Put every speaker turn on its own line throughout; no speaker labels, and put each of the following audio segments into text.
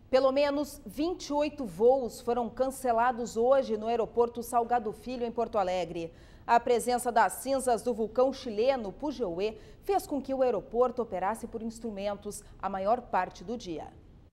Pelo menos 28 voos foram cancelados hoje no aeroporto Salgado Filho, em Porto Alegre. A presença das cinzas do vulcão chileno Pujehue fez com que o aeroporto operasse por instrumentos a maior parte do dia.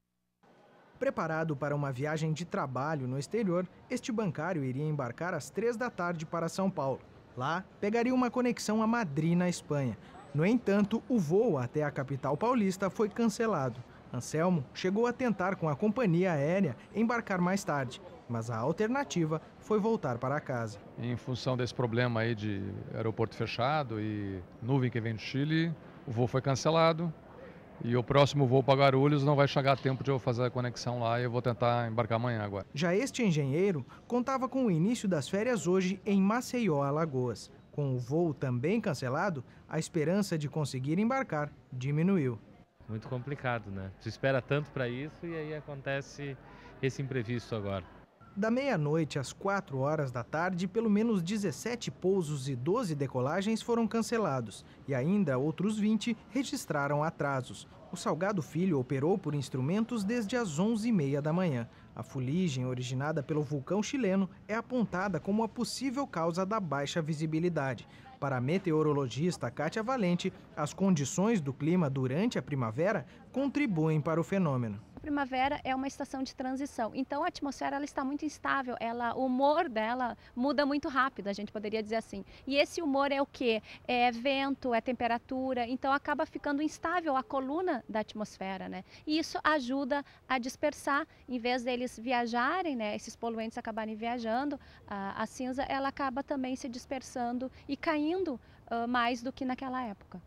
Preparado para uma viagem de trabalho no exterior, este bancário iria embarcar às 3 da tarde para São Paulo. Lá, pegaria uma conexão a Madrid, na Espanha. No entanto, o voo até a capital paulista foi cancelado. Anselmo chegou a tentar com a companhia aérea embarcar mais tarde, mas a alternativa foi voltar para casa.
Em função desse problema aí de aeroporto fechado e nuvem que vem do Chile, o voo foi cancelado e o próximo voo para Guarulhos não vai chegar a tempo de eu fazer a conexão lá e eu vou tentar embarcar amanhã agora.
Já este engenheiro contava com o início das férias hoje em Maceió, Alagoas. Com o voo também cancelado, a esperança de conseguir embarcar diminuiu.
Muito complicado, né? Se espera tanto para isso e aí acontece esse imprevisto agora.
Da meia-noite às 4 horas da tarde, pelo menos 17 pousos e 12 decolagens foram cancelados e ainda outros 20 registraram atrasos. O Salgado Filho operou por instrumentos desde as 11h30 da manhã. A fuligem originada pelo vulcão chileno é apontada como a possível causa da baixa visibilidade. Para a meteorologista Kátia Valente, as condições do clima durante a primavera contribuem para o fenômeno.
A primavera é uma estação de transição, então a atmosfera ela está muito instável, o humor dela muda muito rápido, a gente poderia dizer assim. E esse humor é o quê? É vento, é temperatura, então acaba ficando instável a coluna da atmosfera, né? E isso ajuda a dispersar, em vez deles viajarem, né, esses poluentes acabarem viajando, a cinza ela acaba também se dispersando e caindo mais do que naquela época.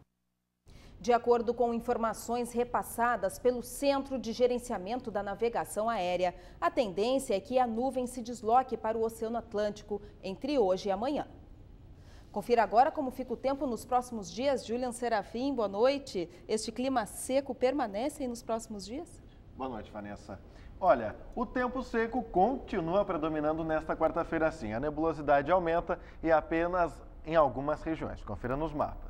De acordo com informações repassadas pelo Centro de Gerenciamento da Navegação Aérea, a tendência é que a nuvem se desloque para o Oceano Atlântico entre hoje e amanhã. Confira agora como fica o tempo nos próximos dias. Julian Serafim, boa noite. Este clima seco permanece aí nos próximos dias?
Boa noite, Vanessa. Olha, o tempo seco continua predominando nesta quarta-feira sim. A nebulosidade aumenta e apenas em algumas regiões. Confira nos mapas.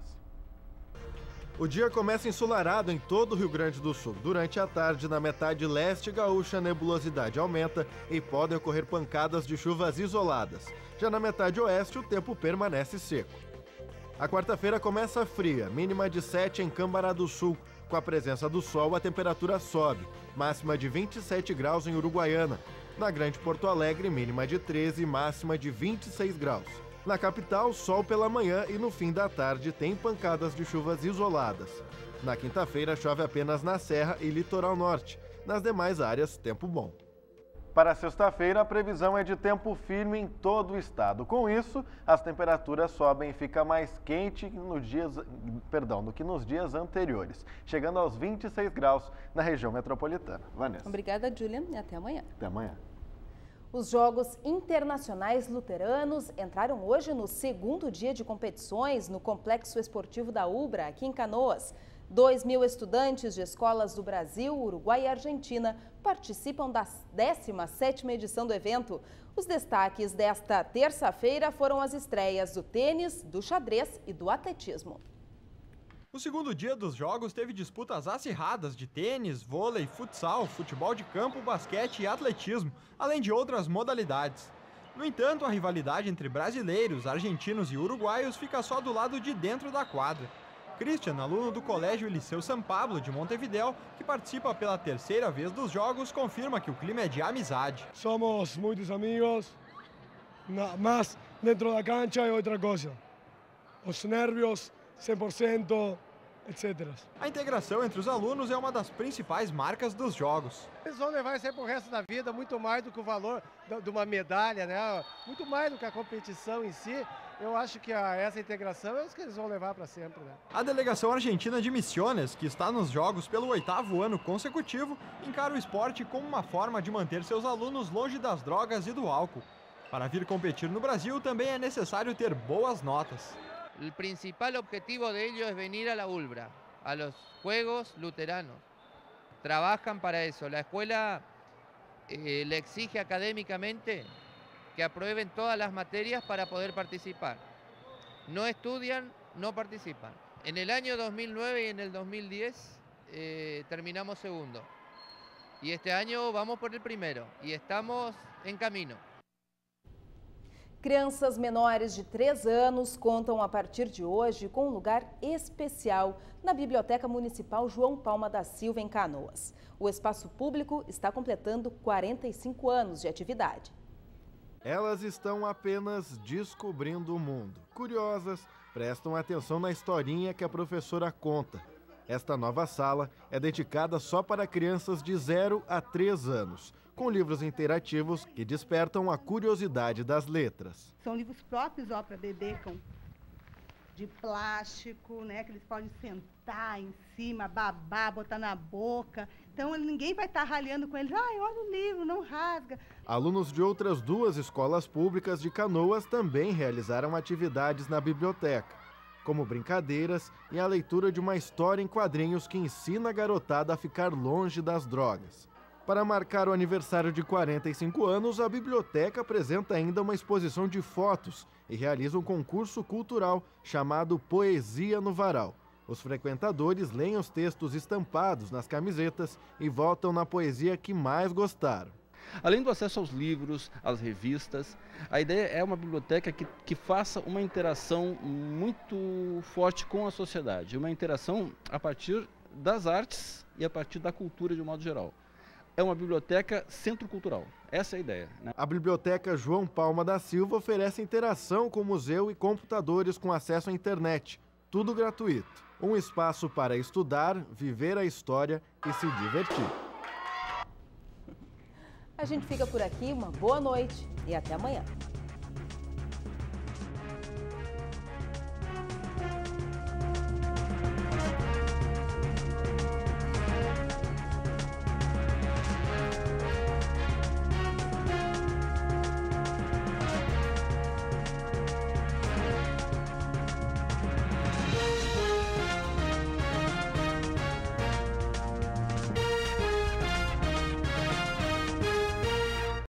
O dia começa ensolarado em todo o Rio Grande do Sul. Durante a tarde, na metade leste gaúcha, a nebulosidade aumenta e podem ocorrer pancadas de chuvas isoladas. Já na metade oeste, o tempo permanece seco. A quarta-feira começa fria, mínima de 7 em Câmara do Sul. Com a presença do sol, a temperatura sobe, máxima de 27 graus em Uruguaiana. Na Grande Porto Alegre, mínima de 13 e máxima de 26 graus. Na capital, sol pela manhã e no fim da tarde tem pancadas de chuvas isoladas. Na quinta-feira, chove apenas na Serra e Litoral Norte. Nas demais áreas, tempo bom. Para sexta-feira, a previsão é de tempo firme em todo o estado. Com isso, as temperaturas sobem e fica mais quente do que nos dias anteriores, chegando aos 26 graus na região metropolitana. Vanessa.
Obrigada, Julian, e até amanhã.
Até amanhã.
Os Jogos Internacionais Luteranos entraram hoje no segundo dia de competições no Complexo Esportivo da Ubra, aqui em Canoas. 2.000 estudantes de escolas do Brasil, Uruguai e Argentina participam da 17ª edição do evento. Os destaques desta terça-feira foram as estreias do tênis, do xadrez e do atletismo.
O segundo dia dos jogos teve disputas acirradas de tênis, vôlei, futsal, futebol de campo, basquete e atletismo, além de outras modalidades. No entanto, a rivalidade entre brasileiros, argentinos e uruguaios fica só do lado de dentro da quadra. Christian, aluno do Colégio e Liceu São Pablo de Montevidéu, que participa pela terceira vez dos jogos, confirma que o clima é de amizade.
Somos muitos amigos, mas dentro da cancha é outra coisa. Os nervios 100%, etc.
A integração entre os alunos é uma das principais marcas dos jogos.
Eles vão levar isso aí pro resto da vida, muito mais do que o valor de uma medalha, né? Muito mais do que a competição em si. Eu acho que essa integração é isso que eles vão levar para sempre, né?
A delegação argentina de Misiones, que está nos jogos pelo 8º ano consecutivo, encara o esporte como uma forma de manter seus alunos longe das drogas e do álcool. Para vir competir no Brasil, também é necessário ter boas notas.
El principal objetivo de ellos es venir a la ULBRA, a los Juegos Luteranos. Trabajan para eso. La escuela le exige académicamente que aprueben todas las materias para poder participar. No estudian, no participan. En el año 2009 y en el 2010 terminamos segundo. Y este año vamos por el primero y estamos en camino.
Crianças menores de 3 anos contam a partir de hoje com um lugar especial na Biblioteca Municipal João Palma da Silva, em Canoas. O espaço público está completando 45 anos de atividade.
Elas estão apenas descobrindo o mundo. Curiosas, prestam atenção na historinha que a professora conta. Esta nova sala é dedicada só para crianças de 0 a 3 anos, com livros interativos que despertam a curiosidade das letras.
São livros próprios para bebê, de plástico, né, que eles podem sentar em cima, babar, botar na boca. Então ninguém vai estar ralhando com eles. Ai, olha o livro, não rasga.
Alunos de outras 2 escolas públicas de Canoas também realizaram atividades na biblioteca, como brincadeiras e a leitura de uma história em quadrinhos que ensina a garotada a ficar longe das drogas. Para marcar o aniversário de 45 anos, a biblioteca apresenta ainda uma exposição de fotos e realiza um concurso cultural chamado Poesia no Varal. Os frequentadores leem os textos estampados nas camisetas e votam na poesia que mais gostaram.
Além do acesso aos livros, às revistas, a ideia é uma biblioteca que faça uma interação muito forte com a sociedade, uma interação a partir das artes e a partir da cultura de um modo geral. É uma biblioteca centro cultural, essa é a ideia, né?
A Biblioteca João Palma da Silva oferece interação com o museu e computadores com acesso à internet, tudo gratuito. Um espaço para estudar, viver a história e se divertir.
A gente fica por aqui, uma boa noite e até amanhã.